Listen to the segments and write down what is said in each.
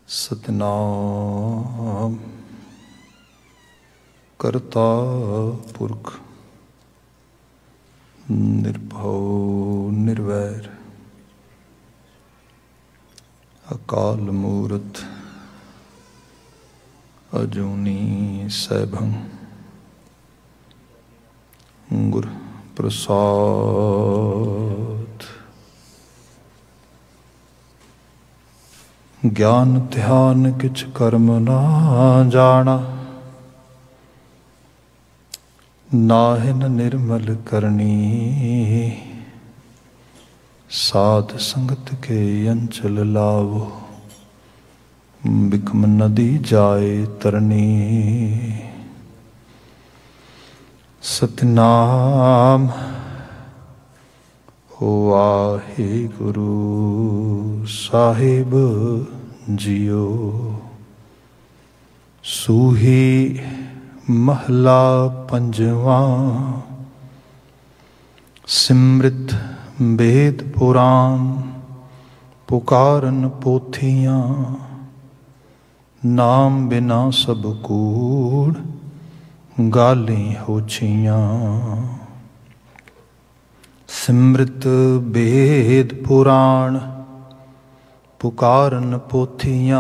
सतनाम करता पुरख निर्भव निर्वैर अकाल मूरत अजूनी सैभं गुर प्रसाद। ज्ञान ध्यान किछ कर्म ना जाना, नाहिन निर्मल करनी। साध संगत के अंचल लावो, बिकम नदी जाए तरनी। सतनाम वाहिगुरु साहिब जियो। सूही महला पंजवा, सिमृत वेद पुराण पुकारन पोथियां। नाम बिना सब कूड़ गाली होछियां। सिमृत वेद पुराण पुकारन पोथियां।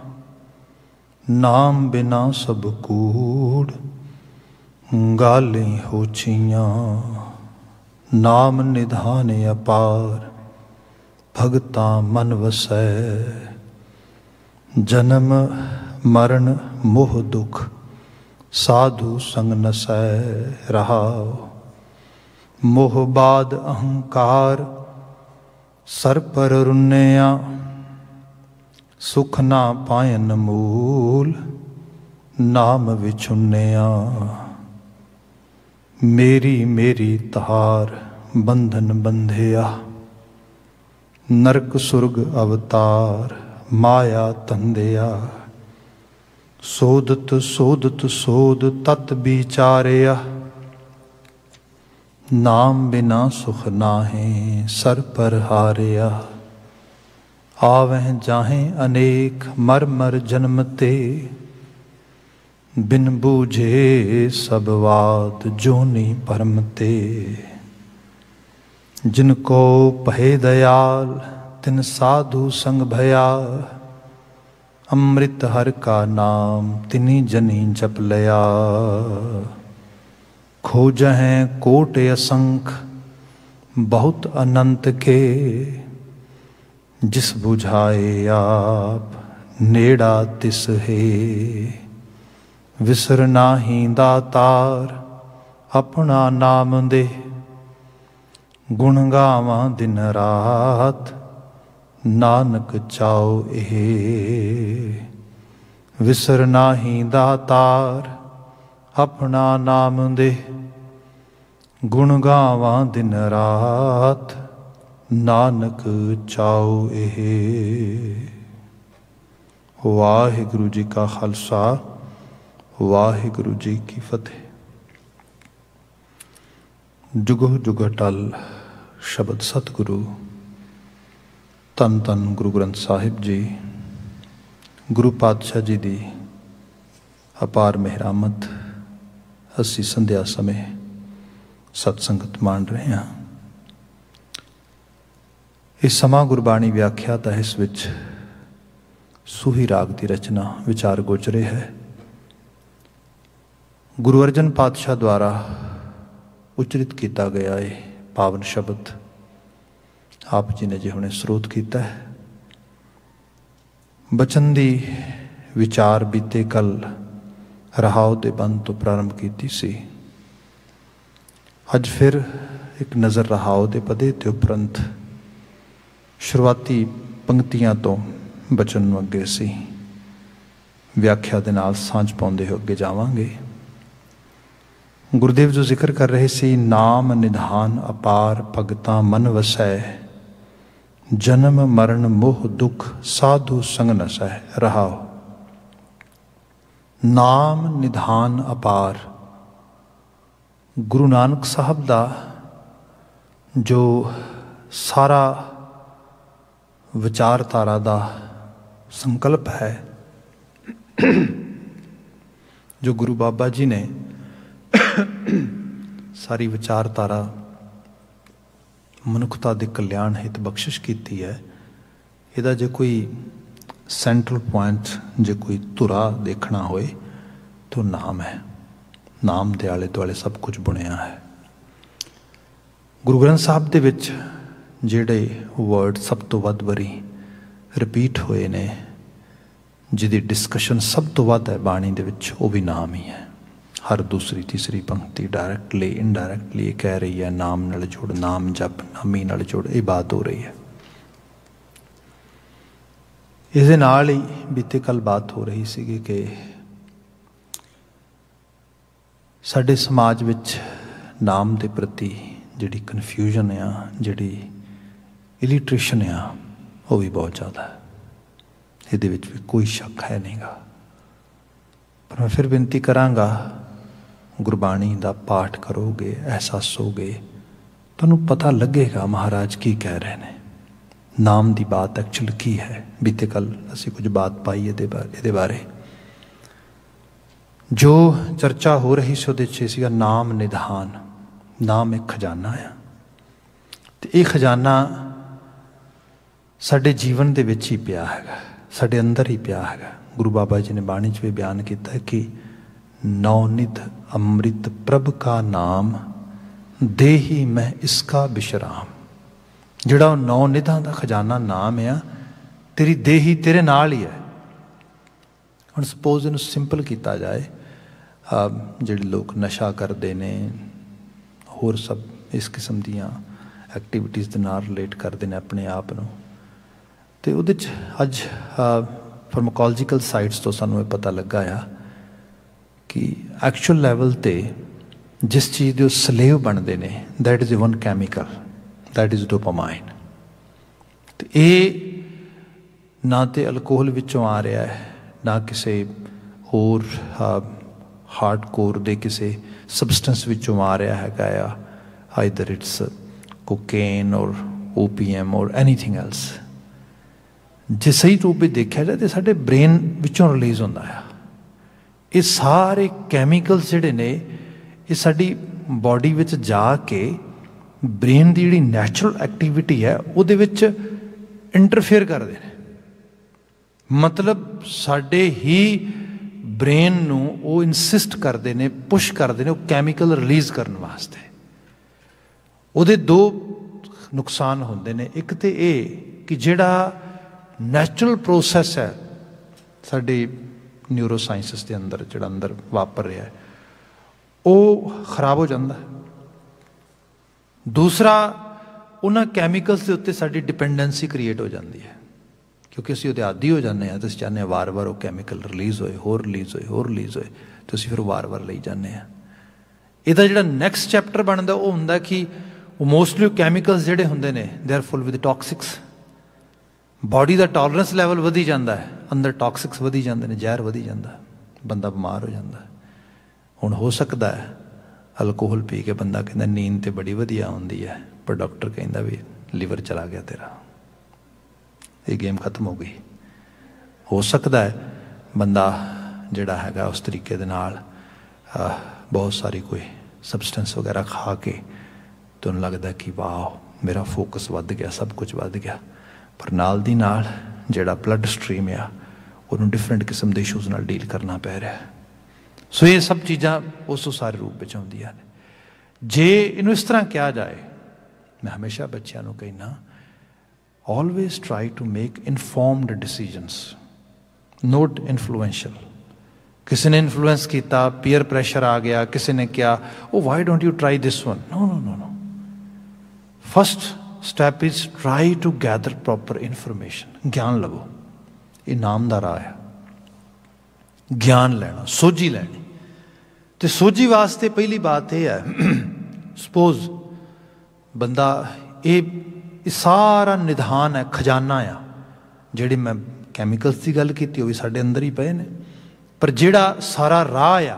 नाम बिना सब कूड़ गाली होछियां। नाम निधान अपार भगता मन वसै। जन्म मरण मोह दुख साधु संग नसै। रहाओ मोह बाद अहंकार सर पर रुन्निया। सुख ना पायन मूल नाम विछुन्निया। मेरी मेरी तहार बंधन बंधिया। नरक सुर्ग अवतार माया तंदिया। सोदत सोदत सोद तत विचारिया। नाम बिना सुख नाहे सर पर हारिया। आवह जाहें अनेक मर मर जन्मते। बिन बूझे सब वाद जोनी परमते। जिनको पहे दयाल तिन साधु संग भया। अमृत हर का नाम तिनी जनी जप लया। खोजहें कोट असंख बहुत अनंत के। जिस बुझाए आप नेड़ा तिस है। विसर नाहीं दातार अपना नाम दे। गुण गावां दिन रात नानक चाओ ए। विसर नाहीं दातार अपना नाम दे। गुण गावां दिन रात नानक चाओ ए। वाहिगुरु जी का खालसा वाहिगुरु जी की फतेह। जुगो जुग टल शब्द सतगुरु धन धन गुरु ग्रंथ साहिब जी। गुरु पातशाह जी दी अपार मेहरामत। असी संध्या समय सत्संगत मान रहे हैं। इस समा गुरबाणी व्याख्या दा इस विच सूही राग की रचना विचार गोचरे है। गुरु अर्जन पातशाह द्वारा उचरित किया गया है पावन शब्द आप जी ने जो हमने स्रोत किया है। बचन दी विचार बीते कल रहाओ दे बंद तो प्रारंभ की सी। अज फिर एक नज़र रहाओ दे पदे ते उपरंत शुरुआती पंक्तियां तो बचन नूं अगे सी व्याख्या दे नाल सांझ पाउंदे हो अगे जावांगे। गुरुदेव जो जिक्र कर रहे सी, नाम निधान अपार भगतां मन वसै। जन्म मरण मोह दुख साधु संग नसै। रहाओ नाम निधान अपार। गुरु नानक साहब दा जो सारा विचारधारा का संकल्प है जो गुरु बाबा जी ने सारी विचारधारा मनुखता के कल्याण हित बख्शिश की है। इहदा जे कोई सेंट्रल पॉइंट, जे कोई धुरा देखना होए तो नाम है। नाम दे आले दुआले सब कुछ बुनिया है। गुरु ग्रंथ साहब दे विच जिहड़े वर्ड सब तो वध वारी रिपीट होए ने, जिहदी डिस्कशन सब तो वध है बाणी दे विच, वो भी नाम ही है। हर दूसरी तीसरी पंक्ति डायरैक्टली इनडायरैक्टली कह रही है नाम नाल जुड़, नाम जप, नामी नाल जुड़, ये बात हो रही है। इस नाल ही बीते कल बात हो रही सी कि साडे समाज विच नाम के प्रति जिहड़ी कन्फ्यूजन आ, जिहड़ी इलिट्रेशन आ, वो भी बहुत ज़्यादा है। ये भी कोई शक है नहीं गा। पर मैं फिर विनती करांगा, गुरबाणी का पाठ करोगे, एहसासोगे, तुहानूं पता लगेगा महाराज की कह रहे हैं। नाम की बात एक्चुअल की है। बीते कल असी कुछ बात पाई ये बारे जो चर्चा हो रही सी उहदे च सीगा नाम निधान। नाम एक खजाना है, तो ये खजाना साडे जीवन दे विच ही पिया हैगा, साडे अंदर ही पिया हैगा। गुरु बाबा जी ने बाणी च भी बयान किया है कि नौनिध अमृत प्रभ का नाम देही मैं इसका विश्राम। जिहड़ा नौ निधां दा खजाना नाम है, तेरी देही तेरे नाल ही है। हुण सपोज इनू सिंपल किया जाए, जिहड़े लोग नशा करते ने, होर सब इस किस्म दियां एक्टिविटीज़ दे नाल रिलेट करते हैं अपने आप नूं, तो उहदे च अज फार्माकोलॉजिकल साइड्स तो सानूं ये पता लगा आ कि एक्चुअल लैवल ते जिस चीज़ के स्लेव बनते हैं, that is one chemical, that is dopamine. तो ये ना तो अल्कोहल विचों आ रहा है, ना किसी होर हार्ड कोर दे किसी सबसटेंस विचों आ रहा है। Either it's cocaine or opium or anything else. जे सही रूप में देखा जाए तो साडे ब्रेन विचों रिलीज़ होंदा है। ये सारे कैमिकल्स जिहड़े ने, ये साडी बॉडी विच जाके ब्रेन की जिहड़ी नैचुरल एक्टिविटी है उहदे विच इंटरफेयर करते हैं। मतलब साडे ही ब्रेन नूं वो इंसिस्ट करते हैं, पुश करते हैं वो कैमिकल रिलीज़ करने वास्ते। उहदे दो नुकसान होंदे ने। एक तो ये कि जिहड़ा नैचुरल प्रोसैस है साडी न्यूरो साइंसिस के अंदर, जिहड़ा अंदर वापर रहा है, वो खराब हो जाता है। दूसरा, उन्हां कैमिकल्स के उत्ते साडी डिपेंडेंसी क्रिएट हो जाती है, क्योंकि असीं उहदे आदी हो जाते हैं। तो असीं चाहते हैं वार वार वो कैमिकल रिलीज़ होए, होर रिलीज़ होए, होर रिलीज़ होए, तो असीं फिर वार वार लई जाते हैं। इहदा जिहड़ा नैक्सट चैप्टर बनता वो हुंदा कि वो मोस्टली कैमिकल्स जिहड़े हुंदे ने they are full with toxics. Body का टॉलरेंस लैवल वधी जाता है, अंदर टॉक्सिक्स वधी जाते हैं, जहर वधी जाता, बंदा बीमार हो जाता है। हुण हो सकता है अल्कोहल पी के बंदा कहता नींद तो बड़ी वधिया आउंदी है, पर डॉक्टर कहता भी लीवर चला गया तेरा, ये गेम खत्म हो गई। हो सकता है बंदा जिहड़ा हैगा उस तरीके दे नाल बहुत सारी कोई सबसटेंस वगैरह खा के तो उन्हें लगता कि वाह मेरा फोकस वध गया, सब कुछ वध गया, पर नाल दी नाल जिहड़ा ब्लड स्ट्रीम आ उन्होंने डिफरेंट किस्म के इशूज़ नाल डील करना पै रहा है। सो ये सब चीज़ां उस सारे रूप में आउंदियां ने। जे इनू इस तरह कहा जाए, मैं हमेशा बच्चों को कहना, always try to make informed decisions, not influential. किसी ने इन्फ्लुएंस किया, पीयर प्रेशर आ गया, किसी ने क्या, oh why don't you try this one, no no no no. First step is try to gather proper information. ज्ञान लवो, ये नाम दा राह है, ज्ञान लेना, सोझी लैनी। तो सोझी वास्ते पहली बात यह है, सपोज बंदा ये सारा निधान है, खजाना आ, जिहड़ी मैं कैमिकल्स की गल की वो भी साडे अंदर ही पे ने, पर जिहड़ा सारा राह आ,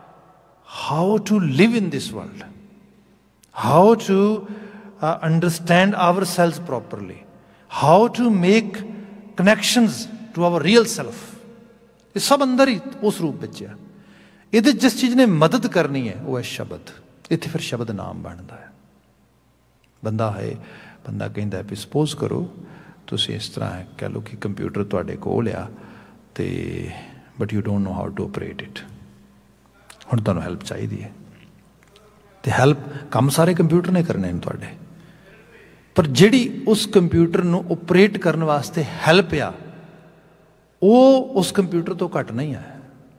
how to live in this world, how to understand our selves properly, how to make connections to our real self, ये सब अंदर ही उस रूप में आ। ये जिस चीज़ ने मदद करनी है वो है शब्द। इत्थे फिर शब्द नाम बनता है। बंदा है, बंदा कहता है भी सपोज करो तुसीं इस तरह कह लो कि कंप्यूटर तुहाडे कोल आ ते but you don't know how to operate it, हुण तुहानूं हैल्प चाहिए है तो हैल्प काम सारे कंप्यूटर ने करने हैं तुहाडे, पर जिहड़ी उस कंप्यूटर नूं ऑपरेट करने वास्ते हैल्प आ वो उस कंप्यूटर तो घट नहीं है।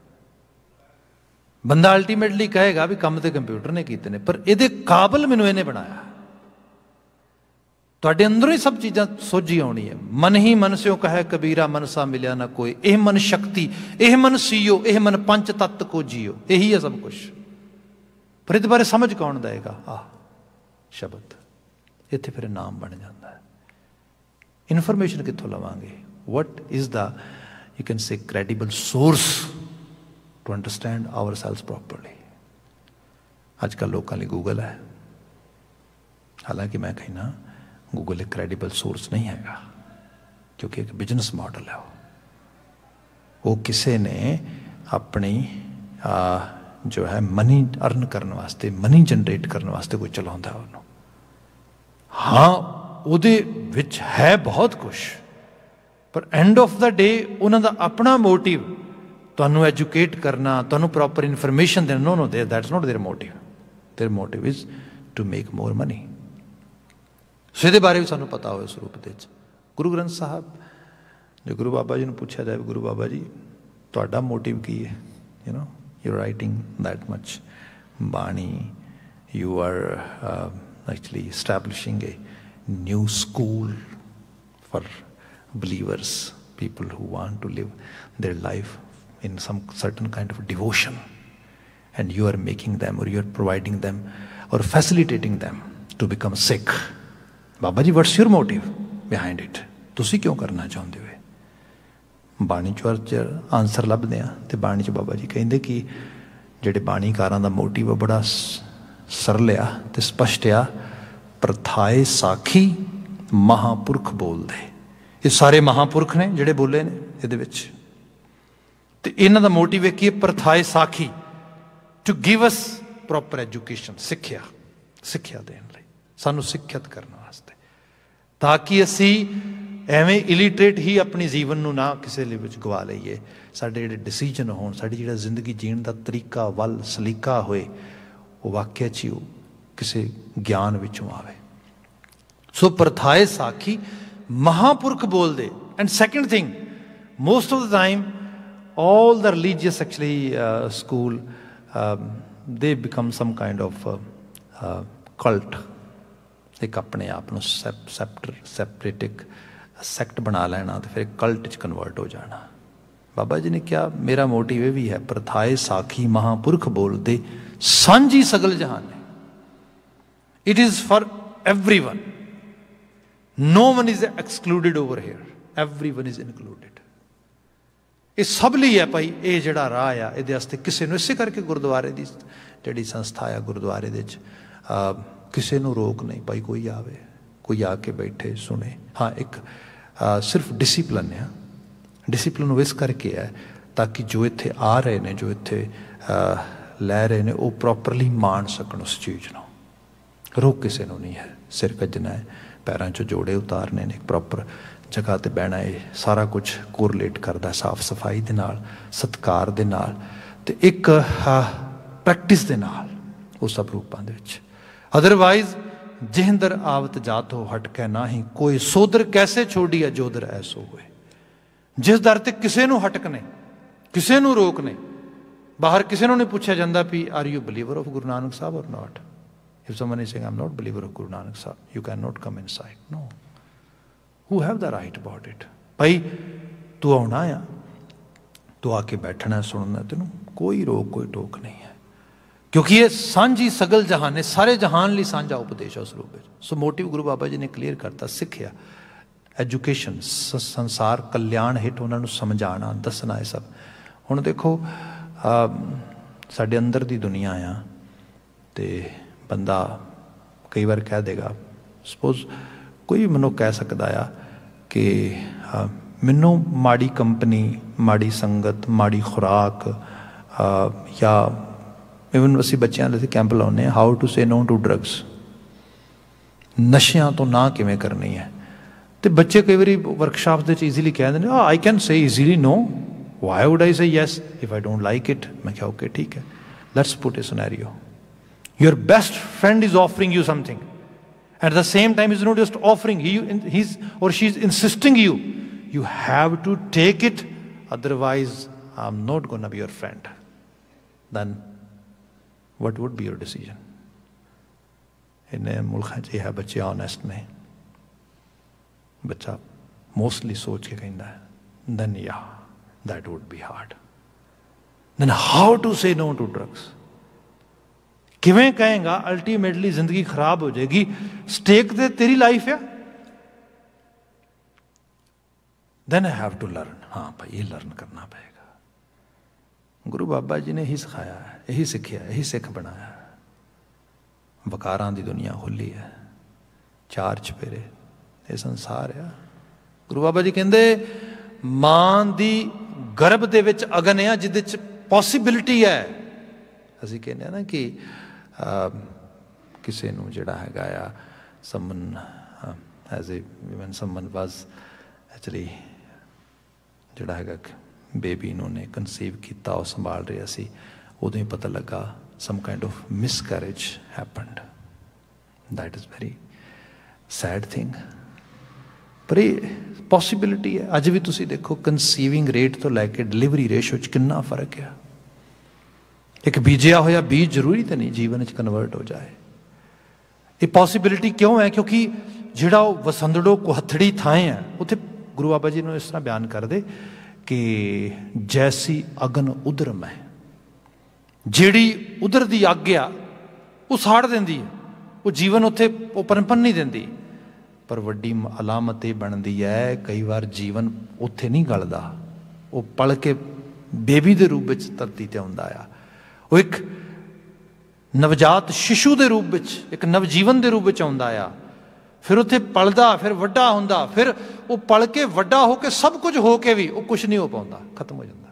बंदा अल्टीमेटली कहेगा भी काम तो कंप्यूटर ने कीते ने, पर इहदे काबिल मैनूं इहने बनाया। तुहाडे अंदरों ही सब चीज़ां सोझी आउणी है। मन ही मन स्यों कहे कबीरा, मन सा मिलिया ना कोई, एह मन शक्ति, एह मन सीओ, एह मन पंच तत्त को जियो, यही है सब कुछ। पर इस बारे समझ कौन देगा? शब्द। इत्थे फिर नाम बन जाता है। इन्फॉर्मेशन कित्थों लवांगे? What is the you can say credible source to understand our selves properly. अजकल लोगों लिए गूगल है, हालांकि मैं कहना गूगल एक क्रेडिबल सोर्स नहीं हैगा, क्योंकि एक बिजनेस मॉडल है। वो किसी ने अपनी जो है मनी अर्न करने वास्ते, मनी जनरेट करने वास्ते कोई चलाता उन्होंने। हाँ उहदे विच है बहुत कुछ, पर एंड ऑफ द डे उन्हों का अपना मोटिव तुहानूं एजुकेट करना, तुहानूं प्रॉपर इन्फॉर्मेशन देना। No no that's not their motive. Their motive is to make more money. So ये बारे भी सानूं पता हो। इस रूप दे गुरु ग्रंथ साहब जो गुरु बाबा जी ने पूछा जाए, गुरु बाबा जी तुहाडा मोटिव की है? You know you writing that much Bani, you are actually establishing a new school for believers, people who want to live their life in some certain kind of devotion, and you are making them, or you are providing them or facilitating them to become sick. Baba ji, what's your motive behind it? तुसी क्यों करना चाहते हो? बाणी चो answer लभदे आ ते बाणी च बाबा जी कहंदे कि जिहड़े बाणीकारां दा मोटिव बड़ा सरल आ ते स्पष्ट आ, प्रथाए साखी महापुरख बोलदे। ये सारे महापुरख ने जिहड़े बोले ने इहदे विच, ते इन्हां दा मोटिव है कि प्रथाए साखी to give us proper education, सिक्ख्या, सिक्ख्या देण लई, सानूं सिक्ख्यत करने वास्ते, ताकि असी एवें इलिटरेट ही अपनी जीवन नूं ना किसी दे विच गवा लईए। साडे जिहड़े डिसीजन होण, साडी जिहड़ा जिंदगी जीण दा तरीका वल सलीका होए, वो वाकई च ही किसी ज्ञान विचों आवे। सो प्रथाए साखी महापुरख बोल दे। And second thing, most of the time all the religious actually school they become some kind of cult। एक अपने आप ਨੂੰ सेपरेटिक सैक्ट बना लेना तो फिर कल्ट च कन्वर्ट हो जाना। बाबा जी ने क्या, मेरा मोटिव ये भी है, प्रथाए साखी महापुरख बोलते सांझी सगल जहान है। It is for everyone, no one is excluded over here, everyone is included. ये सब ਲਈ है भाई, ये ਜਿਹੜਾ ਰਾਹ ਆ ਇਹਦੇ ਵਾਸਤੇ ਕਿਸੇ ਨੂੰ, ਇਸੇ ਕਰਕੇ ਗੁਰਦੁਆਰੇ ਦੀ ਜਿਹੜੀ ਸੰਸਥਾ ਆ ਗੁਰਦੁਆਰੇ ਦੇ ਵਿੱਚ ਕਿਸੇ ਨੂੰ ਰੋਕ ਨਹੀਂ ਭਾਈ, ਕੋਈ ਆਵੇ, ਕੋਈ ਆ ਕੇ ਬੈਠੇ ਸੁਣੇ। हाँ एक सिर्फ डिसिपलिन है, डिसिपलिन इस करके है ताकि जो इत्थे आ रहे ने, जो इत्थे लै रहे ने, वो प्रॉपरली मान सकन उस चीज़ को। रोक किसी को नहीं है, सिर कजना है, पैरों चो जोड़े उतारने ने, प्रॉपर जगह ते बहना है, सारा कुछ कोरलेट करता साफ सफाई दे नाल, सत्कार दे नाल, ते एक प्रैक्टिस दे नाल, वो सब रूपां दे विच। अदरवाइज जिहंदर आवत जात हो हटकै नाही कोई, सोदर कैसे छोड़ी है जोदर ऐसो हुए। जिस दर ते किसी नूं हटक ने, किसी नूं रोक ने, बाहर किसी नूं नहीं पूछा जाता भी are you believer of Guru Nanak Sahib or not. If someone is saying I am not believer of Guru Nanak Sahib, you can not come inside, no, who have the right about it. भाई तू आना आ, तू आके बैठना सुनना, तेनों कोई रोक कोई टोक नहीं है, क्योंकि ये सांझी सगल जहान है, सारे जहान लिए सांझा उपदेश है उस रूप में। सो मोटिव गुरु बाबा जी ने क्लीयर करता, सिक्ख्या, एजुकेशन, संसार कल्याण हिट उन्होंने समझाना दसना, है सब। हुण देखो साडे अंदर दी दुनिया आ, तो बंदा कई बार कह देगा, सपोज कोई भी मनुख कह सकता आ कि मैनू माड़ी कंपनी, माड़ी संगत, माड़ी खुराक या इवन असी बच्चों के कैंप लाने how to say no to drugs, नशियां तो ना किवें करनी है। तो बच्चे कई बार वर्कशॉप के ईजीली कह दें I can say easily no, why would I say yes if I don't like it. मैं क्या ओके ठीक है, let's put a scenario, your best friend is offering you something, at the same time he's not just offering, he's or she's insisting you have to take it, otherwise I'm not going to be your friend. Then what would be your decision? इन्हें मुल्खां च है बच्चे honest ने, बच्चा mostly सोच के कहता है then yeah that would be hard. Then how to say no to drugs? किवें कहेगा, अल्टीमेटली जिंदगी खराब हो जाएगी, स्टेक दे तेरी लाइफ है। Then I have to learn, हाँ भाई ये लर्न करना पड़ेगा। गुरु बाबा जी ने यही सिखाया है, यही सीखिया, यही सिख बनाया। वकारां दी दुनिया खुली है, चार चपेरे ये संसार है। गुरु बाबा जी कहते मां दी गर्भ दे विच अगन है जिहदे च पॉसिबिलिटी है। असीं कहने ना कि किसी नूं जिहड़ा हैगा आ someone as a even someone was actually जिहड़ा हैगा बेबी नूं ने कंसीव किया, वो संभाल रहा सी, उदों ही पता लगा some kind of miscarriage happened. That is very sad thing, पर ये पॉसिबिलिटी है। अज भी तुसीं देखो कंसीविंग रेट तो लैके डिलीवरी रेशो च कितना फर्क है। एक बीजिया होया बीज जरूरी तो नहीं जीवन च कन्वर्ट हो जाए। ये पॉसिबिलिटी क्यों है? क्योंकि जिहड़ा वसंदड़ो कुहथड़ी थाएं है, उत्थे गुरु बाबा जी ने इस तरह बयान कर दे कि जैसी अगन उधरम है, जिहड़ी उधर दी अग आ वो साड़ देंदी है, वो जीवन उत्थे वो पनपन नहीं देंदी। पर वड्डी अलामत ये बनती है कई बार जीवन उत्थे नहीं गलदा, वो पल के बेबी के रूप में धरती ते आउंदा आ। वो एक नवजात शिशु के रूप में, एक नवजीवन के रूप में आउंदा आ, फिर उत्थे पलदा, फिर वड्डा हुंदा, फिर वो पल के वड्डा होके सब कुछ होके भी वो कुछ नहीं हो पाता, खत्म हो जाता,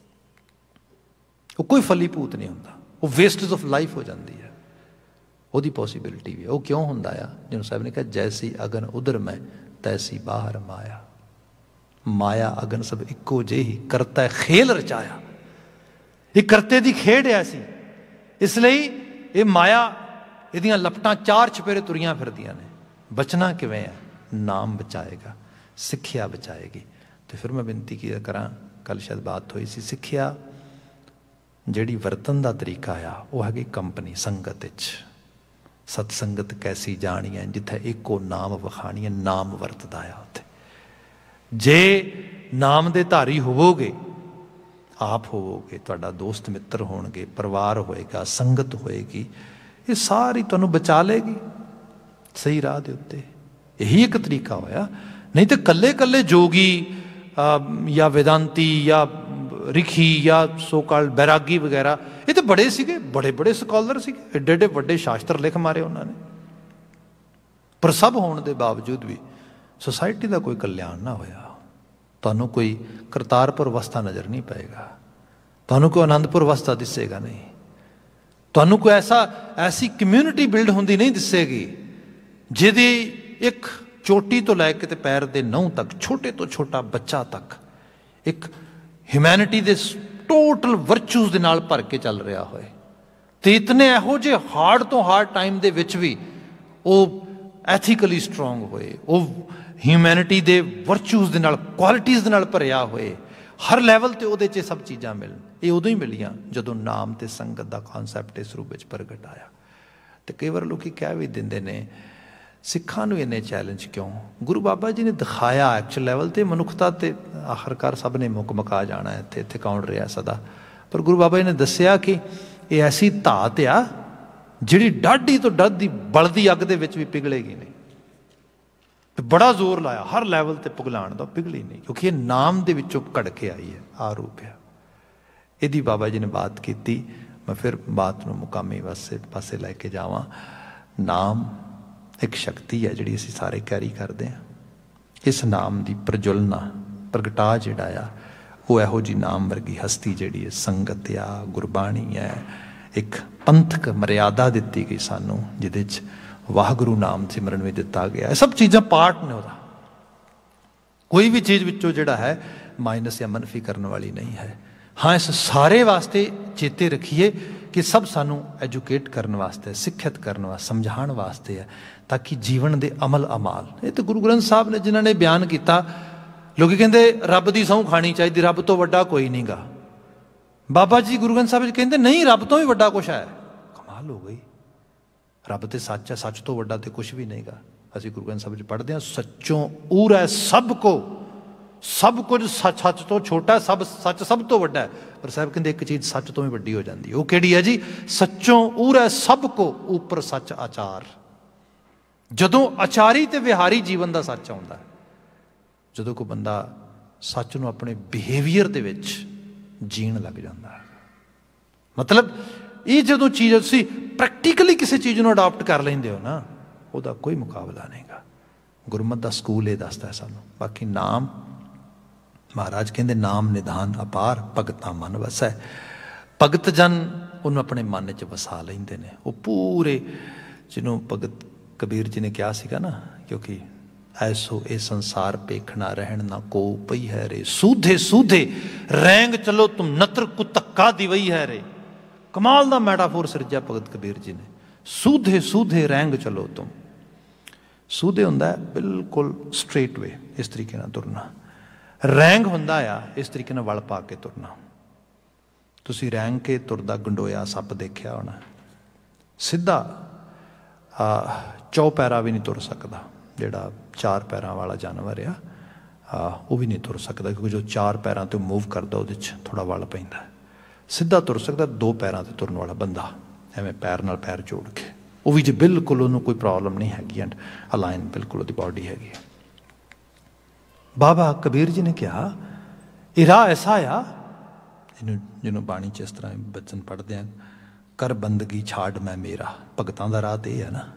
वो कोई फलीभूत नहीं होता, वो वेस्टेज ऑफ लाइफ हो जाती है। वो पॉसिबिलिटी भी है। वो क्यों होंदा आ? जिन्होंने साहब ने कहा जैसी अगन उधर मैं तैसी बाहर माया, माया अगन सब इक्को जेही करता है खेल रचाया। ये करते दी खेड है ऐसी, इसलिए ये माया इहदियां लपटां चार चपेरे तुरियां फिरदियां ने। बचना किवें है? नाम बचाएगा, सिक्ख्या बचाएगी। तो फिर मैं विनती की करा, कल शायद बात हुई सी, सिक्ख्या जिहड़ी वरतन का तरीका आ वो है कंपनी संगत विच। सतसंगत कैसी जानी है जिथे एको नाम वखाणी है, नाम वरतदा आ उत्थे। जे नाम दे धारी होवोगे, आप होवोगे, तुहाडा दोस्त मित्र होणगे, परिवार होएगा, संगत होएगी, ये सारी तुहानूं बचा लेगी सही राह दे उत्ते। यही एक तरीका होया। नहीं तो कल्ले कल्ले जोगी या वेदांती या रिखी या सो कॉल्ड बैरागी वगैरह, ये तो बड़े सीगे, बड़े बड़े स्कॉलर सीगे, एडे एडे वड्डे शास्त्र लिख मारे उन्होंने, पर सब होने के बावजूद भी सोसाइटी का कोई कल्याण ना होया। तुहानूं कोई करतारपुर वस्ता नज़र नहीं पाएगा, तुहानूं कोई आनंदपुर वस्ता दिसेगा नहीं, तुहानूं कोई ऐसी कम्यूनिटी बिल्ड होंदी नहीं दिसेगी जिहदी एक चोटी तो लैके ते पैर दे नहुं तक, छोटे तो छोटा बच्चा तक एक ह्यूमैनिटी दे टोटल वर्चूज दे नाल भर के चल रहा होए। ते इतने इहो जे हार्ड तो हार्ड टाइम दे विच भी वो एथिकली स्ट्रोंग होए, वो ह्यूमैनिटी दे वर्चूज दे नाल, क्वालिटीज़ दे नाल भरिया होए, हर लैवल ते उहदे च सब चीज़ां मिलन। ये उदों ही मिलियां जदों नाम ते संगत दा कॉन्सैप्ट इस रूप विच प्रगट आया। तो कई बार लोग कह भी दिंदे ने सिखां नूं इन्ने चैलेंज क्यों? गुरु बाबा जी ने दिखाया एक्चुअल लैवल ते मनुखता ते आखिरकार सब ने मुक मका जाना है, इत्थे इत्थे कौन रहा सदा। पर गुरु बाबा जी ने दस्सिया कि ये ऐसी धात आ जिहड़ी डाढी तो डाढी बलदी अग दे विच भी पिघलेगी नहीं। तो बड़ा जोर लाया हर लैवल ते पिघलाण दा, पिघली नहीं, क्योंकि ये नाम दे विचों घड़ के आई है, आरूप है। इहदी बाबा जी ने बात की। मैं फिर बात नूं मुकामी पासे लैके जावां। नाम एक शक्ति है जिहड़ी असीं सारे कैरी करते हैं। इस नाम की प्रज्वलना प्रगटा जिहड़ा आ वो इहो जी नाम वर्गी हस्ती जिहड़ी है संगत आ गुरबाणी है एक पंथक मर्यादा दिती गई सानू जिहदे च वाहगुरू नाम सिमरन भी दिता गया। सब चीज़ां पार्ट ने उहदा, कोई भी चीज़ विचों जिहड़ा है माइनस या मनफी करने वाली नहीं है। हाँ इस सारे वास्ते चेते रखिए कि सब सानू एजुकेट करने वास्ते सिक्खित करने वास्ते समझाने वास्ते है ताकि जीवन दे अमल अमाल। ये तो गुरु ग्रंथ साहब ने जिन्होंने बयान किया, लोग कहते रब की सहुं खानी चाहिए, रब तो वड्डा कोई नहीं गा। बाबा जी गुरु ग्रंथ साहब कहते नहीं रब तो भी वड्डा कुछ है। कमाल हो गई, रब तो सच है, सच तो वड्डा तो कुछ भी नहीं गा। असीं गुरु ग्रंथ साहब पढ़ते हैं सच्चों ऊर है सबको, सब कुछ सच सच तो छोटा, सब सच सब तो वड्डा है। पर साहब कहते एक चीज़ सच तो भी वड्डी हो जाती है, वो किहड़ी है जी? सच्चों ऊर है सबको ऊपर सच आचार। जदों आचारी ते विहारी जीवन का सच आउंदा है, जदों कोई बंदा सच नूं अपने बिहेवियर दे विच जीण लग जाता है। मतलब ये जदों चीज़ तुसीं प्रैक्टिकली किसी चीज़ नूं अडॉप्ट कर लैंदे हो ना, ਉਹਦਾ कोई मुकाबला नहीं गा। गुरमत का स्कूल ये दसदा है सानू। बाकी नाम महाराज कहते नाम निधान अपार भगतां मन वसै। भगत जन उन्होंने अपने मन च वसा लेंदे ने, वो पूरे जिन्हों भगत कबीर जी ने कहा सीगा ना, क्योंकि ऐसो ए संसार पेखना रहन ना को पई है रे, सूधे सूधे रैंग चलो तुम नत्र कुतक्का दिवई है रे। कमाल दा मैटाफोर सिरजा भगत कबीर जी ने, सूधे सूधे रैंग चलो तुम। सूधे हुंदा है बिल्कुल स्ट्रेट वे, इस तरीके नाल तुरना। रैंग हुंदा आ इस तरीके नाल वल पा के तुरना। तुसीं रैंग के तुरदा गंडोया सप देखिया होना, सीधा चौपैरा भी नहीं तुर सकदा। जिहड़ा चार पैरां वाला जानवर आ वो भी नहीं तुर सकदा, क्योंकि जो चार पैरां तो मूव करदा उहदे च थोड़ा वल पैंदा। सीधा तुर सकदा दो पैरां ते तुरन वाला बंदा, एवें पैर नाल पैर जोड़ के, वो भी जो बिल्कुल उन्होंने कोई प्रॉब्लम नहीं हैगी एंड अलाइन बिल्कुल उसकी बॉडी हैगी। बाबा कबीर जी ने कहा यह राह ऐसा आ, जिन्होंने बाणी च इस तरह बचन पढ़ते हैं, कर बंदगी छाड़ मैं मेरा। भगतां दा राह तो यह है ना,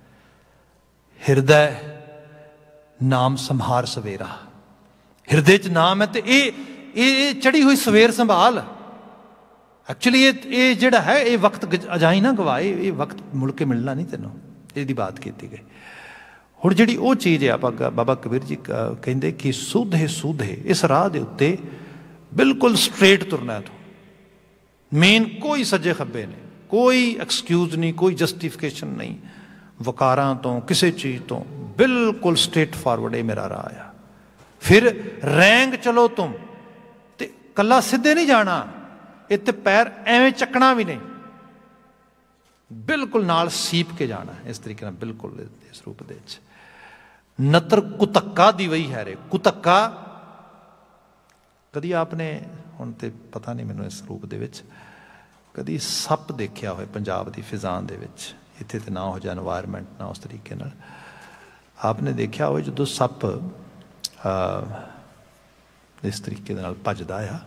हृदय नाम संहार सवेरा। हृदय च नाम है तो ये चढ़ी हुई सवेर संभाल। एक्चुअली ये जिहड़ा है ये वक्त अजाई ना गवाए, ये वक्त मुड़ के मिलना नहीं तेनों, ये बात की गई। हुण जिहड़ी वो चीज़ है बाबा कबीर जी कहते कि सूधे सूधे इस राह के उत्ते बिल्कुल स्ट्रेट तुरना है। तो मेन कोई सज्जे खब्बे नहीं, कोई एक्सक्यूज नहीं, कोई जस्टिफिकेशन नहीं, वकारां तो किसी चीज़ तो बिल्कुल स्ट्रेट फॉरवर्ड ये मेरा राह आ। फिर रैंग चलो तुम, ते कला सीधे नहीं जाना, इत्ते पैर एवें चकना भी नहीं, बिल्कुल नाल सीप के जाना है इस तरीके नाल, बिल्कुल इस रूप दे विच। नत्र कुतक्का दी वही है रे। कुतक्का कदी आपने हुण ते पता नहीं मैनूं इस रूप दे विच कदी सप देखिया होए पंजाब दी फिजां दे विच, इत्थे ते ना हो जाए एनवायरमेंट ना उस तरीके नाल आपने देखिया होए जदों सप इस तरीके दे नाल भजदा आ।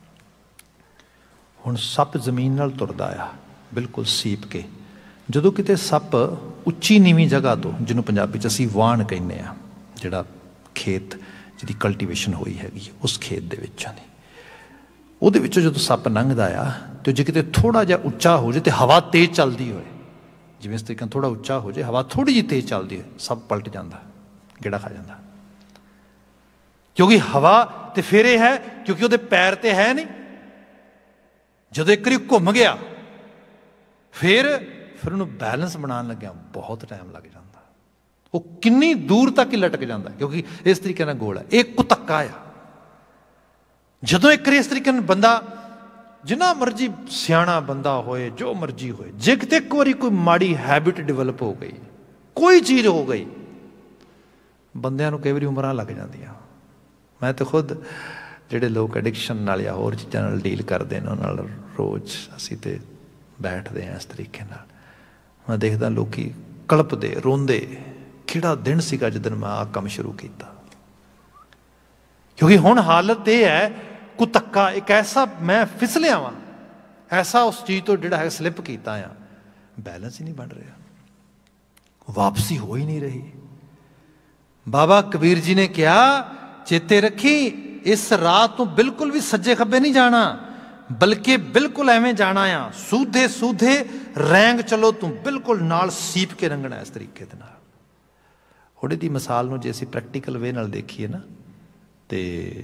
हुण सप जमीन नाल तुरदा आ बिल्कुल सीप के। जदों किते सप उच्ची नीवीं जगह तो, जिन्हों पंजाबी च असीं वाहण कहने आ, जिहड़ा खेत जिहदी कल्टीवेशन होई हैगी उस खेत दे विचों दी, उहदे विचों जदों सप लंघदा आ तो जे किते थोड़ा जिहा उच्चा हो जाए तो हवा तेज चलदी होए, जिवें इस तरीके थोड़ा उच्चा हो जाए हवा थोड़ी जी तेज चलदी होए, सप पलट जांदा, गेड़ा खा जांदा। क्योंकि हवा तो फिर यह है क्योंकि उहदे पैर तो है नहीं। जदों एक बारी घुम गया फिर उन्होंने बैलेंस बना लग्या बहुत टाइम लग जाता, वो किन्नी दूर तक ही लटक जाता, क्योंकि इस तरीके नाल गोल है। एक कुतक्का आ। जदों एक बारी इस तरीके नाल बंदा जिन्ना मर्जी सियाणा बंदा होए जो मर्जी होए, जे किते एक बारी कोई माड़ी हैबिट डिवेलप हो गई, कोई चीज़ हो गई, बंदियां नूं कई बारी उमरां लग जांदियां। मैं तो खुद ਜਿਹੜੇ लोग एडिक्शन नाल या होर चीज़ों नाल डील करते हैं उन्हां नाल रोज़ असीं ते बैठते हैं इस तरीके नाल। मैं देखदा लोग कलपदे रोंदे, किहड़ा दिन सीगा जिस दिन मैं आ काम शुरू किया। क्योंकि हुण हालत यह है कुतक्का एक ऐसा मैं फिसलिया वा, ऐसा उस चीज़ तो जिहड़ा है स्लिप किया आ, बैलेंस ही नहीं बन रहा, वापसी हो ही नहीं रही। बाबा कबीर जी ने कहा चेते रखी इस राह तो बिल्कुल भी सज्जे खब्बे नहीं जाना, बल्कि बिल्कुल एवें जाना आ, सूधे सूधे रैंग चलो तू बिल्कुल नाल सीप के रंगना इस तरीके दे नाल। ਉਹਦੇ ਦੀ ਮਿਸਾਲ ਨੂੰ ਜੇ ਅਸੀਂ ਪ੍ਰੈਕਟੀਕਲ ਵੇ ਨਾਲ ਦੇਖੀਏ ਨਾ, ਤੇ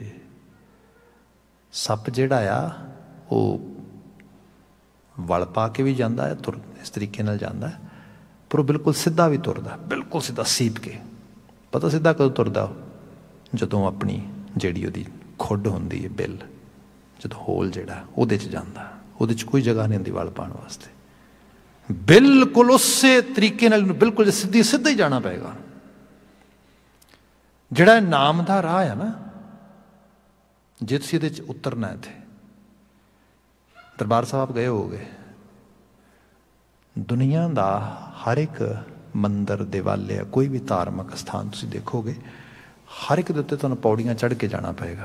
ਸੱਪ ਜਿਹੜਾ ਆ ਉਹ ਵਲ ਪਾ ਕੇ ਵੀ ਜਾਂਦਾ ਹੈ, ਤੁਰ ਇਸ ਤਰੀਕੇ ਨਾਲ ਜਾਂਦਾ, ਪਰ ਉਹ ਬਿਲਕੁਲ ਸਿੱਧਾ ਵੀ ਤੁਰਦਾ, ਬਿਲਕੁਲ ਸਿੱਧਾ ਸੀਪ ਕੇ। ਪਤਾ ਸਿੱਧਾ ਕਦੋਂ ਤੁਰਦਾ? ਜਦੋਂ ਆਪਣੀ ਜਿਹੜੀ ਉਹਦੀ ਖੁੱਡ ਹੁੰਦੀ ਹੈ, ਬਿੱਲ, ਜਦੋਂ ਹੋਲ ਜਿਹੜਾ ਉਹਦੇ 'ਚ ਜਾਂਦਾ, ਉਹਦੇ 'ਚ ਕੋਈ ਜਗ੍ਹਾ ਨਹੀਂ ਹੁੰਦੀ ਵਲ ਪਾਉਣ ਵਾਸਤੇ। ਬਿਲਕੁਲ ਉਸੇ ਤਰੀਕੇ ਨਾਲ ਇਹਨੂੰ ਬਿਲਕੁਲ ਸਿੱਧਾ ਹੀ ਜਾਣਾ ਪਏਗਾ। ਜਿਹੜਾ ਨਾਮ ਦਾ ਰਾਹ ਆ ਨਾ, ਜੇ ਤੁਸੀਂ ਇਹਦੇ 'ਚ ਉਤਰਨਾ, ਇੱਥੇ ਦਰਬਾਰ ਸਾਹਿਬ ਗਏ ਹੋਗੇ, ਦੁਨੀਆ ਦਾ ਹਰ ਇੱਕ ਮੰਦਰ, ਦੇਵਾਲਿਆ, ਕੋਈ ਵੀ ਧਾਰਮਿਕ ਸਥਾਨ ਤੁਸੀਂ ਦੇਖੋਗੇ, ਹਰ ਇੱਕ ਦੇ ਉੱਤੇ ਤੁਹਾਨੂੰ ਪੌੜੀਆਂ ਚੜ੍ਹ ਕੇ ਜਾਣਾ ਪਏਗਾ।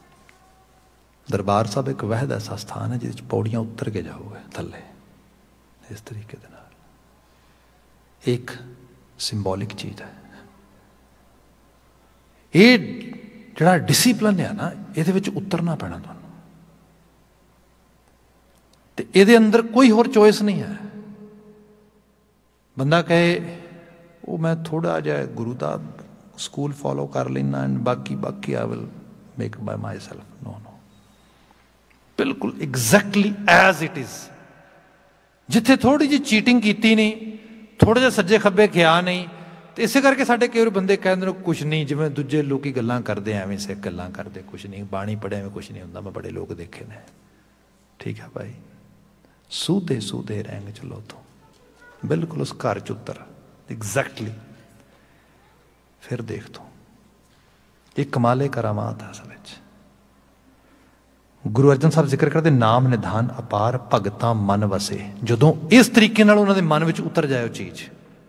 ਦਰਬਾਰ ਸਾਹਿਬ ਇੱਕ ਵਹਿਦ ਐਸਾ ਸਥਾਨ ਹੈ ਜਿਹਦੇ 'ਚ ਪੌੜੀਆਂ ਉੱਤਰ ਕੇ ਜਾਓਗੇ ਥੱਲੇ, ਇਸ ਤਰੀਕੇ ਦੇ ਨਾਲ। ਇੱਕ ਸਿੰਬੋਲਿਕ ਚੀਜ਼ ਹੈ ਇਹ। ਜਿਹੜਾ ਡਿਸਿਪਲਨ ਹੈ ਨਾ, ਇਹਦੇ ਵਿੱਚ ਉਤਰਨਾ ਪੈਣਾ ਤੁਹਾਨੂੰ, ਤੇ ਇਹਦੇ ਅੰਦਰ ਕੋਈ ਹੋਰ ਚੋਇਸ ਨਹੀਂ ਹੈ। ਬੰਦਾ ਕਹੇ ਉਹ ਮੈਂ ਥੋੜ੍ਹਾ ਜਿਹਾ ਗੁਰੂ ਦਾ ਸਕੂਲ ਫੋਲੋ ਕਰ ਲੈਣਾ ਐਂਡ ਬਾਕੀ I will make by myself. No, ਬਿਲਕੁਲ ਐਗਜ਼ੈਕਟਲੀ ਐਜ਼ ਇਟ ਇਜ਼। ਜਿੱਥੇ ਥੋੜ੍ਹੀ ਜਿਹੀ ਚੀਟਿੰਗ ਕੀਤੀ ਨਹੀਂ, ਥੋੜ੍ਹਾ ਜਿਹਾ ਸੱਜੇ ਖੱਬੇ ਗਿਆ ਨਹੀਂ, ਤੇ ਇਸੇ ਕਰਕੇ ਸਾਡੇ ਕਈ ਵਾਰ ਬੰਦੇ ਕਹਿੰਦੇ ਨੇ ਕੁਛ ਨਹੀਂ, ਜਿਵੇਂ ਦੂਜੇ ਲੋਕੀ ਗੱਲਾਂ ਕਰਦੇ, ਐਵੇਂ ਸਿੱਖ ਗੱਲਾਂ ਕਰਦੇ, ਕੁਛ ਨਹੀਂ, ਬਾਣੀ ਪੜ੍ਹਿਆ ਐਵੇਂ ਕੁਛ ਨਹੀਂ ਹੁੰਦਾ। ਮੈਂ ਬੜੇ ਲੋਕ ਦੇਖੇ ਨੇ। ਠੀਕ ਹੈ ਭਾਈ, ਸੂਧੇ ਸੂਧੇ ਰੰਗ ਚਲੋ ਤੂੰ ਬਿਲਕੁਲ ਉਸ ਘਰ 'ਚ ਉਤਰ ਐਗਜ਼ੈਕਟਲੀ, ਫਿਰ ਦੇਖ ਤੂੰ। ਇਹ ਕਮਾਲੇ ਕਰਾਮਾਤ ਹੈ ਅਸਲ ਵਿੱਚ। ਗੁਰੂ ਅਰਜਨ ਸਾਹਿਬ ਜ਼ਿਕਰ ਕਰਦੇ, ਨਾਮ ਨਿਧਾਨ ਅਪਾਰ ਭਗਤਾਂ ਮਨ ਵਸੇ। ਜਦੋਂ ਇਸ ਤਰੀਕੇ ਨਾਲ ਉਹਨਾਂ ਦੇ ਮਨ ਵਿੱਚ ਉਤਰ ਜਾਏ ਉਹ ਚੀਜ਼,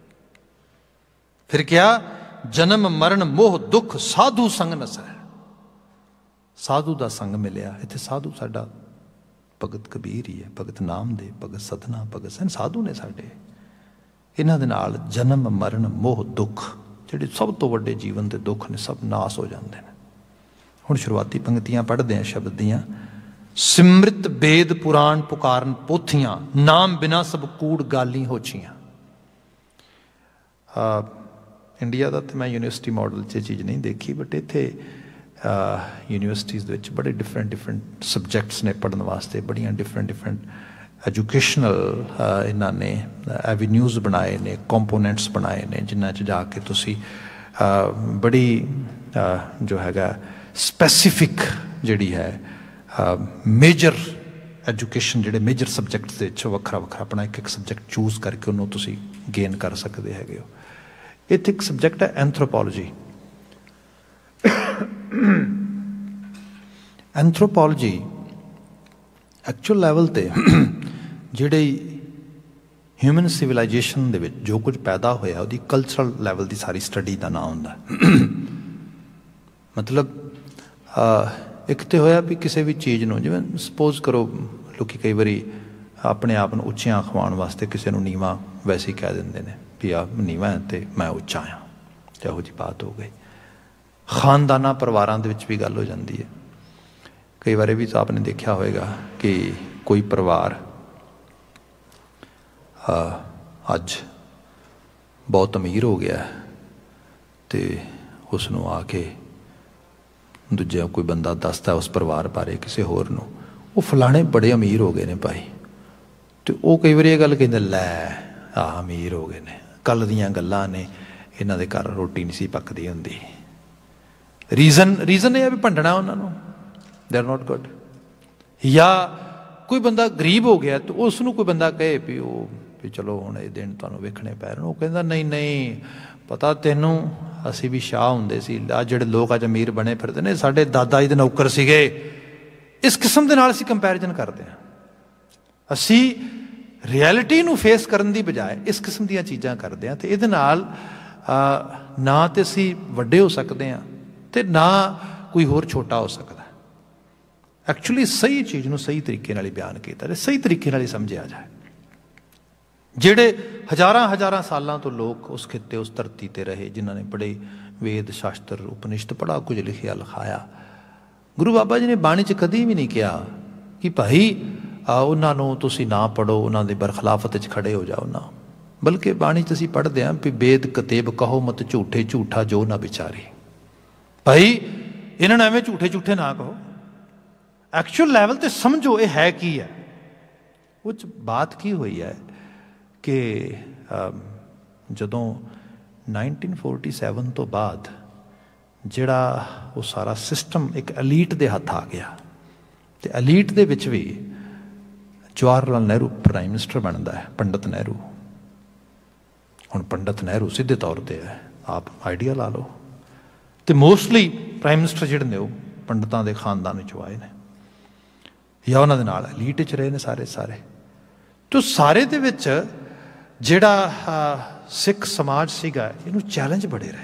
ਫਿਰ ਕਿਹਾ ਜਨਮ ਮਰਨ ਮੋਹ ਦੁੱਖ ਸਾਧੂ ਸੰਗ ਨਸੈ। ਸਾਧੂ ਦਾ ਸੰਗ ਮਿਲਿਆ। ਇੱਥੇ ਸਾਧੂ ਸਾਡਾ ਭਗਤ ਕਬੀਰ ਹੀ ਹੈ, ਭਗਤ ਨਾਮਦੇਵ, ਭਗਤ ਸਤਨਾ, ਭਗਤ ਸਿੰਘ ਸਾਧੂ ਨੇ ਸਾਡੇ। ਇਹਨਾਂ ਦੇ ਨਾਲ ਜਨਮ ਮਰਨ ਮੋਹ ਦੁੱਖ, ਜਿਹੜੇ ਸਭ ਤੋਂ ਵੱਡੇ ਜੀਵਨ ਦੇ ਦੁੱਖ ਨੇ, ਸਭ ਨਾਸ ਹੋ ਜਾਂਦੇ ਨੇ। ਹੁਣ ਸ਼ੁਰੂਆਤੀ ਪੰਕਤੀਆਂ ਪੜ੍ਹਦੇ ਹਾਂ ਸ਼ਬਦ ਦੀਆਂ। ਸਿਮਰਿਤ ਬੇਦ ਪੁਰਾਣ ਪੁਕਾਰਨ ਪੋਥੀਆਂ, ਨਾਮ ਬਿਨਾ ਸਭ ਕੂੜ ਗਾਲੀ ਹੋਛੀਆਂ। ਇੰਡੀਆ ਦਾ ਤਾਂ ਮੈਂ ਯੂਨੀਵਰਸਿਟੀ ਮਾਡਲ 'ਚ ਇਹ ਚੀਜ਼ ਨਹੀਂ ਦੇਖੀ, ਬਟ ਇੱਥੇ ਯੂਨੀਵਰਸਿਟੀਜ਼ ਦੇ ਵਿੱਚ ਬੜੇ ਡਿਫਰੈਂਟ ਸਬਜੈਕਟਸ ਨੇ ਪੜ੍ਹਨ ਵਾਸਤੇ, ਬੜੀਆਂ ਡਿਫਰੈਂਟ ਐਜੂਕੇਸ਼ਨਲ ਇਹਨਾਂ ਨੇ ਐਵੀਨਿਊਜ਼ ਬਣਾਏ ਨੇ, ਕੰਪੋਨੈਂਟਸ ਬਣਾਏ ਨੇ, ਜਿਨ੍ਹਾਂ 'ਚ ਜਾ ਕੇ ਤੁਸੀਂ ਬੜੀ ਜੋ ਹੈਗਾ ਸਪੈਸੀਫਿਕ ਜਿਹੜੀ ਹੈ ਮੇਜਰ ਐਜੂਕੇਸ਼ਨ, ਜਿਹੜੇ ਮੇਜਰ ਸਬਜੈਕਟਸ ਦੇ ਵਿੱਚ ਵੱਖਰਾ ਵੱਖਰਾ ਆਪਣਾ ਇੱਕ ਸਬਜੈਕਟ ਚੂਜ਼ ਕਰਕੇ ਉਹਨੂੰ ਤੁਸੀਂ ਗੇਨ ਕਰ ਸਕਦੇ ਹੈਗੇ ਹੋ। ਇੱਥੇ ਇੱਕ ਸਬਜੈਕਟ ਹੈ ਐਂਥਰੋਪੋਲੋਜੀ। ਐਂਥਰੋਪੋਲੋਜੀ ਐਕਚੁਅਲ ਲੈਵਲ 'ਤੇ ਜਿਹੜੀ ਹਿਊਮਨ ਸਿਵਲਾਈਜੇਸ਼ਨ ਦੇ ਵਿੱਚ ਜੋ ਕੁਝ ਪੈਦਾ ਹੋਇਆ, ਉਹਦੀ ਕਲਚਰਲ ਲੈਵਲ ਦੀ ਸਾਰੀ ਸਟੱਡੀ ਦਾ ਨਾਂ ਹੁੰਦਾ। ਮਤਲਬ ਇੱਕ ਤਾਂ ਹੋਇਆ ਵੀ ਕਿਸੇ ਵੀ ਚੀਜ਼ ਨੂੰ, ਜਿਵੇਂ ਸਪੋਜ਼ ਕਰੋ ਲੋਕੀ ਕਈ ਵਾਰੀ ਆਪਣੇ ਆਪ ਨੂੰ ਉੱਚੀਆਂ ਅਖਵਾਉਣ ਵਾਸਤੇ ਕਿਸੇ ਨੂੰ ਨੀਵਾਂ ਵੈਸੇ ਹੀ ਕਹਿ ਦਿੰਦੇ ਨੇ ਵੀ ਆ ਨੀਵਾਂ ਅਤੇ ਮੈਂ ਉੱਚਾ ਹਾਂ, ਇਹੋ ਜਿਹੀ ਬਾਤ ਹੋ ਗਈ। ਖਾਨਦਾਨਾਂ ਪਰਿਵਾਰਾਂ ਦੇ ਵਿੱਚ ਵੀ ਗੱਲ ਹੋ ਜਾਂਦੀ ਹੈ। ਕਈ ਵਾਰੀ ਵੀ ਤਾਂ ਆਪਨੇ ਦੇਖਿਆ ਹੋਏਗਾ ਕਿ ਕੋਈ ਪਰਿਵਾਰ ਅੱਜ ਬਹੁਤ ਅਮੀਰ ਹੋ ਗਿਆ ਅਤੇ ਉਸ ਨੂੰ ਆ ਕੇ ਦੂਜਾ ਕੋਈ ਬੰਦਾ ਦੱਸਦਾ ਉਸ ਪਰਿਵਾਰ ਬਾਰੇ ਕਿਸੇ ਹੋਰ ਨੂੰ, ਉਹ ਫਲਾਣੇ ਬੜੇ ਅਮੀਰ ਹੋ ਗਏ ਨੇ ਭਾਈ, ਅਤੇ ਉਹ ਕਈ ਵਾਰੀ ਇਹ ਗੱਲ ਕਹਿੰਦੇ, ਲੈ ਆਹ ਅਮੀਰ ਹੋ ਗਏ ਨੇ, ਕੱਲ੍ਹ ਦੀਆਂ ਗੱਲਾਂ ਨੇ, ਇਹਨਾਂ ਦੇ ਘਰ ਰੋਟੀ ਨਹੀਂ ਸੀ ਪੱਕਦੀ ਹੁੰਦੀ। ਰੀਜ਼ਨ ਇਹ ਹੈ ਵੀ ਭੰਡਣਾ ਉਹਨਾਂ ਨੂੰ, ਦੇ ਆਰ ਨੋਟ ਗੁੱਡ। ਜਾਂ ਕੋਈ ਬੰਦਾ ਗਰੀਬ ਹੋ ਗਿਆ ਅਤੇ ਉਸ ਨੂੰ ਕੋਈ ਬੰਦਾ ਕਹੇ ਵੀ ਉਹ ਵੀ ਚਲੋ ਹੁਣ ਇਹ ਦਿਨ ਤੁਹਾਨੂੰ ਵੇਖਣੇ ਪੈ ਰਹੇ, ਉਹ ਕਹਿੰਦਾ ਨਹੀਂ ਪਤਾ ਤੈਨੂੰ, ਅਸੀਂ ਵੀ ਸ਼ਾਹ ਹੁੰਦੇ ਸੀ, ਆਹ ਜਿਹੜੇ ਲੋਕ ਅੱਜ ਅਮੀਰ ਬਣੇ ਫਿਰਦੇ ਨੇ ਸਾਡੇ ਦਾਦਾ ਜੀ ਦੇ ਨੌਕਰ ਸੀਗੇ। ਇਸ ਕਿਸਮ ਦੇ ਨਾਲ ਅਸੀਂ ਕੰਪੈਰੀਜ਼ਨ ਕਰਦੇ ਹਾਂ। ਅਸੀਂ ਰਿਐਲਿਟੀ ਨੂੰ ਫੇਸ ਕਰਨ ਦੀ ਬਜਾਏ ਇਸ ਕਿਸਮ ਦੀਆਂ ਚੀਜ਼ਾਂ ਕਰਦੇ ਹਾਂ, ਅਤੇ ਇਹਦੇ ਨਾਲ ਨਾ ਤਾਂ ਅਸੀਂ ਵੱਡੇ ਹੋ ਸਕਦੇ ਹਾਂ ਅਤੇ ਨਾ ਕੋਈ ਹੋਰ ਛੋਟਾ ਹੋ ਸਕਦਾ। ਐਕਚੁਅਲੀ ਸਹੀ ਚੀਜ਼ ਨੂੰ ਸਹੀ ਤਰੀਕੇ ਨਾਲ ਹੀ ਬਿਆਨ ਕੀਤਾ ਜਾਏ, ਸਹੀ ਤਰੀਕੇ ਨਾਲ ਹੀ ਸਮਝਿਆ ਜਾਏ। ਜਿਹੜੇ ਹਜ਼ਾਰਾਂ ਸਾਲਾਂ ਤੋਂ ਲੋਕ ਉਸ ਖਿੱਤੇ, ਉਸ ਧਰਤੀ 'ਤੇ ਰਹੇ, ਜਿਨ੍ਹਾਂ ਨੇ ਬੜੇ ਵੇਦ ਸ਼ਾਸਤਰ ਉਪਨਿਸ਼ਦ ਬੜਾ ਕੁਝ ਲਿਖਿਆ ਲਿਖਾਇਆ, गुरु बाबा जी ने बाणी च कदी भी नहीं कहा कि भाई उन्होंने तुसी ना पढ़ो, उन्होंने बरखिलाफत च खड़े हो जाओ ना, बल्कि बाणी च असीं पढ़ते हैं भी बेद कतेब कहो मत झूठे झूठा जो ना विचारे। भाई इन्होंने एवं झूठे झूठे ना कहो, एक्चुअल लैवल ते समझो ये है की है। उस बात की हुई है कि जदों 1947 तो बाद जिहड़ा वो सारा सिस्टम एक एलीट दे हथ आ गया, तो एलीट दे विच भी जवाहर लाल नेहरू प्राइम मिनिस्टर बनता है, पंडित नेहरू। हुण पंडित नेहरू सीधे तौर पर है, आप आइडिया ला लो, तो मोस्टली प्राइम मिनिस्टर जिहड़े ने पंडितां दे खानदान चों आए ने या उन्हां दे नाल एलीट च रहे ने सारे सारे। तो सारे दे विच जिहड़ा सिख समाज सीगा इहनूं चैलेंज बड़े रहे।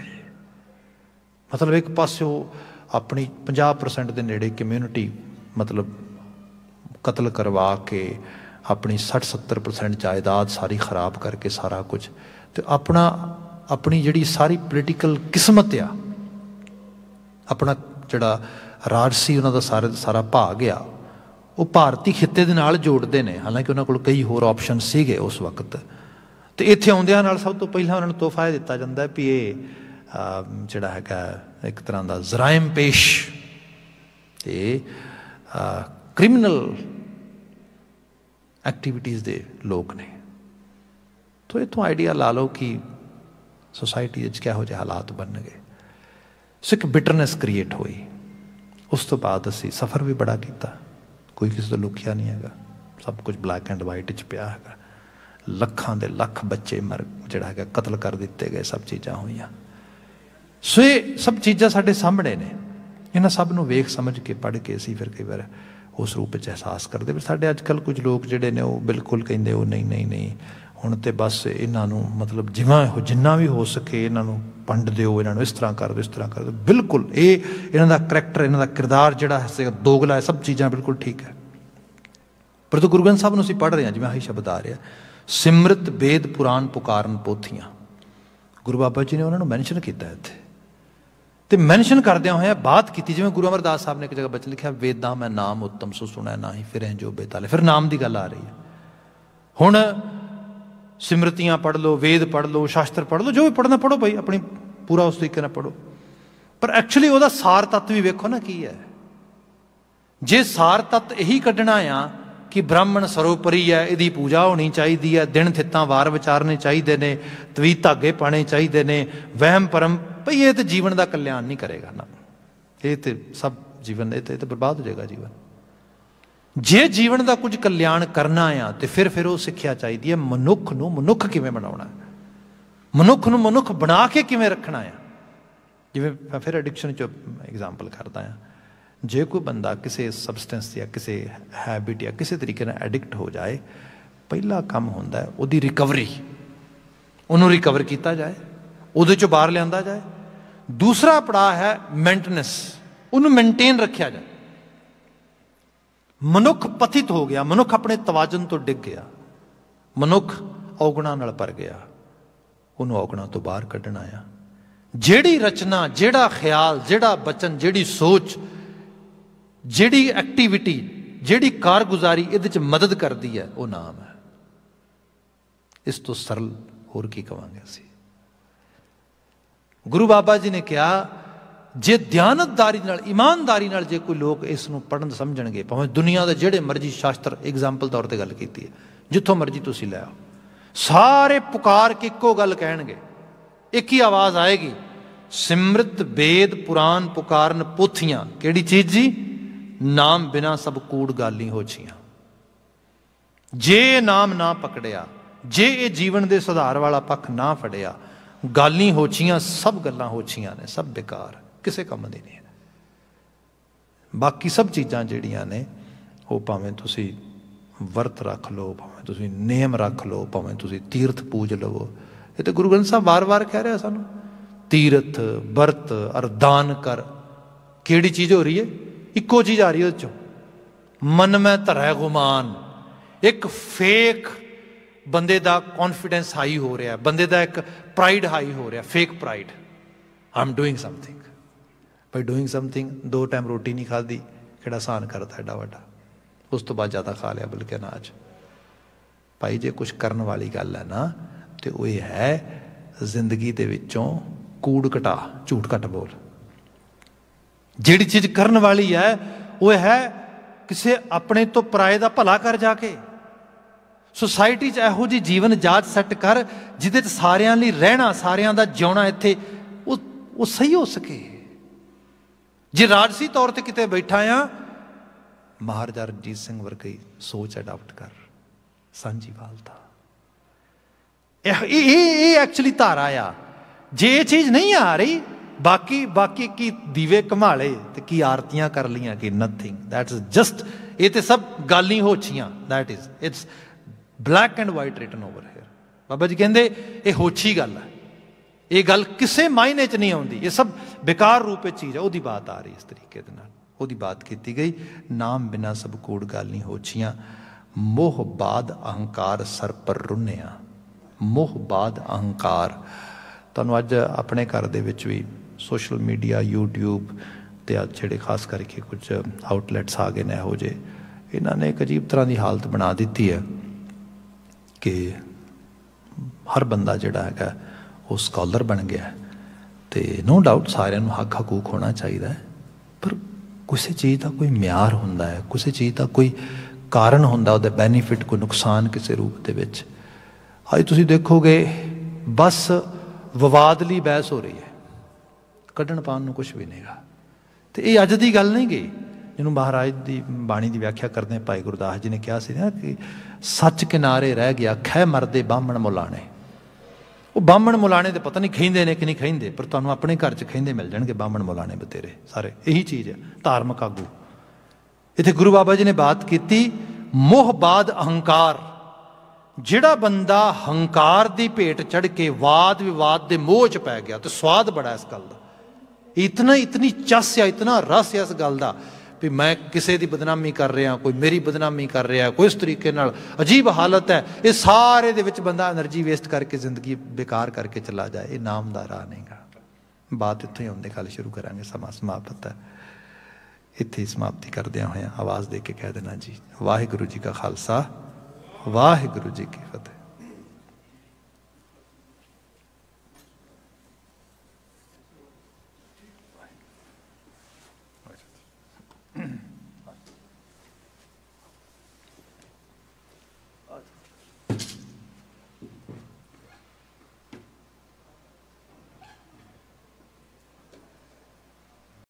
मतलब एक पासों अपनी 50% के नेड़े कम्यूनिटी मतलब कतल करवा के अपनी 60-70% जायदाद सारी खराब करके सारा कुछ, तो अपनी जिहड़ी सारी पोलीटिकल किस्मत आ, अपना जिहड़ा राजसी उन्हों का सारा भाग आ वो भारती खिते दे नाल जोड़ते हैं। हालांकि उन्होंने कोल कई होर ऑप्शन सीगे उस वक्त। तो इत्थे आउंदिआं नाल सब तो पहला उन्होंने तोहफा दिता जाता है भी ये जिहड़ा हैगा एक तरह का जराइम पेश, ये क्रिमिनल एक्टिविटीज़ दे लोग ने। तो इतों आइडिया ला लो कि सोसाइटी किहो जिहे हालात बन गए। सो एक बिटरनेस क्रिएट हुई। उस तो बाद असी सफ़र भी बड़ा किया, कोई किसी तो लुकिया नहीं है, सब कुछ ब्लैक एंड वाइट च पिया है। लखां दे लख बच्चे मर जिहड़ा है कतल कर दिते गए, सब चीज़ां होईयां। सो ये सब चीज़ां साडे सामने ने, इन्हां सब नूं वेख समझ के पढ़ के असीं फिर कई बार उस रूप च एहसास करते। पर साडे अजकल कुछ लोग जिहड़े ने वो बिल्कुल कहिंदे वो नहीं नहीं नहीं हुण ते बस इन्हां नूं मतलब जिन्ना भी हो सके इन्हां नूं पंड दिओ, इन्हां नूं इस तरह कर दो, इस तरह कर दो। बिल्कुल ये इन्हां दा करैक्टर, इन्हां दा किरदार जिहड़ा है दोगला है, सब चीज़ां बिल्कुल ठीक है। पर तो गुरु ग्रंथ साहब नूं असीं पढ़ रहे हैं, जिवें आही शब्द आ रहा सिमरत वेद पुराण पुकारन पोथियां, गुरु बाबा जी ने उन्होंने मैंशन किया इत्थे। तो मैंशन करदियां होया बात की, जिवें गुरु अमरदास साहब ने एक जगह बच लिखा वेदां मैं नाम उत्तम सो सुना ना ही फिर जो बेताले, फिर नाम की गल आ रही है। हुण सिमरतियां पढ़ लो, वेद पढ़ लो, शास्त्र पढ़ लो, जो भी पढ़ना पढ़ो भाई, अपनी पूरा उस तरीके नाल पढ़ो। पर एक्चुअली वह सार तत्व भी वेखो ना की है। जे सार तत्व यही कढ़ना आ कि ब्राह्मण सर्वोपरि है, यदी पूजा होनी चाहिए है, दिन थित्तां वार विचारने चाहिए ने, तवी धागे पाने चाहिए ने, वहम परम भाई ये तो जीवन का कल्याण नहीं करेगा ना, ये तो सब जीवन ये तो बर्बाद हो जाएगा जीवन। जे जीवन का कुछ कल्याण करना आ तो फिर वो सिक्ख्या चाहिए है मनुख नूं मनुख किवें बनाउणा, मनुख नूं मनुख बना के किवें रखना है। जिवें मैं फिर एडिक्शन चो एग्जाम्पल करदा हां, जे कोई बंदा किसी सबसटेंस या किसी हैबिट या किसी तरीके नाल एडिक्ट हो जाए, पहला काम होंदा है उहदी रिकवरी, उन्होंने रिकवर किया जाए, उहदे चों बाहर लिआंदा जाए। दूसरा पड़ाव है मेंटेनेंस, उन्होंने मेनटेन रखा जाए। मनुख पतित हो गया, मनुख अपने तवाजन तो डिग गया, मनुख औगणा नाल भर गया, उन्होंने औगणा तो बाहर कढ़ना आ। जेड़ी रचना, जेड़ा ख्याल, जेड़ा बचन, जेड़ी सोच, जेड़ी एक्टिविटी, जेड़ी कारगुजारी इहदे च मदद करती है वह नाम है। इस तो सरल होर की कहांगे असीं। गुरु बाबा जी ने कहा जे ध्यानतदारी नाल, ईमानदारी नाल जे कोई लोग इस नूं पढ़न समझणगे, भावें दुनिया के जेड़े मर्जी शास्त्र एग्जाम्पल तौर पर गल की है, जिथों मर्जी तुसीं लै आओ, सारे पुकार के इक्को गल कहणगे, एक ही आवाज़ आएगी, सिमरत वेद पुराण पुकारन पोथियां। केड़ी चीज़ जी? नाम बिना सब कूड़ गाली हो छियां। जे नाम ना पकड़िया, जे ये जीवन के सुधार वाला पक्ष ना फड़िया, गाली हो छियां, सब गल्लां हो छियां ने, सब बेकार, किसी काम दी नहीं है। बाकी सब चीज़ां जिहड़ियां ने वो भावें तुसीं वर्त रख लो, भावें तुसीं नेम रख लो, भावें तुसीं तीर्थ पूज लवो। ये तो गुरु ग्रंथ साहब बार बार कह रहे सानू, तीर्थ वर्त और दान कर। केड़ी चीज़ हो रही है? इक्को चीज़ आ रही है उस मन में धरै गुमान। एक फेक बंदे का कॉन्फिडेंस हाई हो रहा है, बंदे का एक प्राइड हाई हो रहा, fake pride, I am doing something. By doing something 2 time रोटी नहीं खाधी, किहड़ा सहन करता एडा वड्डा, उस तो बाद ज़्यादा खा लिया बल्कि अनाज। भाई जे कुछ करन वाली गल है ना तो वो है जिंदगी दे विचों कूड़ घटा, झूठ घट बोल। जिहड़ी चीज़ करन वाली है वो है किसी अपने तो पराए का भला कर जाके। सोसाइटी च इहो जी जीवन जाच सैट कर जिहदे च सारियां लई रहना, सारियां दा जिउणा इत्थे वो सही हो सके। जे राजसी तौर पर किते बैठा आ, महाराजा रणजीत सिंह वर्गी सोच अडाप्ट कर, सांझीवालता। ये एक्चुअली धारा आ। जे ये चीज़ नहीं आ रही, बाकी की दीवे घमाले ते की आरतियां कर लियां कि नथिंग, दैट इज जस्ट, ये तो सब गल ही होछियां, that is it's black and white written over here. Baba ji कहते ये होछी गल है, ये गल किसी मायने च नहीं आती, ये सब बेकार रूप चीज़ है। वही बात आ रही इस तरीके दे नाल, वही बात की गई। नाम बिना सब कूड़ गल नहीं होछियां, मोह बाद अहंकार सर पर रुन्निया। मोह बाद अहंकार। तुहानूं अज अपने घर दे विच भी सोशल मीडिया, यूट्यूब ते जिहड़े खास करके कुछ आउटलैट्स आ गए ने इहो जे, इन्होंने एक अजीब तरह की हालत बना दी है कि हर बंदा जिहड़ा है वो स्कॉलर बन गया। तो नो डाउट सारिਆਂ ਨੂੰ हक हकूक होना चाहिए, पर किसी चीज़ का कोई म्यार होंदा है, किसी चीज़ का कोई कारण होंदा, उहदा बैनीफिट कोई नुकसान किसी रूप दे विच। अज तुसीं देखोगे बस विवाद लई बहस हो रही है, कढ़ण पाउण नूं कुछ भी नहींगा। तो ये अज की गल नहीं गई, जिन्होंने महाराज की बाणी की व्याख्या करते भाई गुरदास जी ने कहा सी ना कि सच किनारे रह गया खै मरदे बामण मुलाने। वो बामण मुलाने तो पता नहीं खहिंदे ने कि नहीं खहिंदे, पर तुहानूं अपने घर च खहिंदे मिल जाणगे बामण मुलाने बतेरे सारे। यही चीज़ है धार्मिक आगू। इत्थे गुरु बाबा जी ने बात की मोह बाद अहंकार। जिहड़ा बंदा हंकार की भेट चढ़ के वाद विवाद के मोह च पै गया, तो स्वाद बड़ा इस गल का, इतनी चस है, इतना रस है इस गल का भी मैं किसी की बदनामी कर रहा, कोई मेरी बदनामी कर रहा, कोई इस तरीके नाल अजीब हालत है। ये सारे दे विच बंदा एनर्जी वेस्ट करके जिंदगी बेकार करके चला जाए, ये नाम दा राह नहींगा। बात इत्थों ही आउंदे कल शुरू करांगे, समा समाप्त है। इत्थे ही समाप्ति करदियां होइयां आवाज़ दे के कह देना जी, वाहिगुरू जी का खालसा, वाहिगुरू जी की फतेह।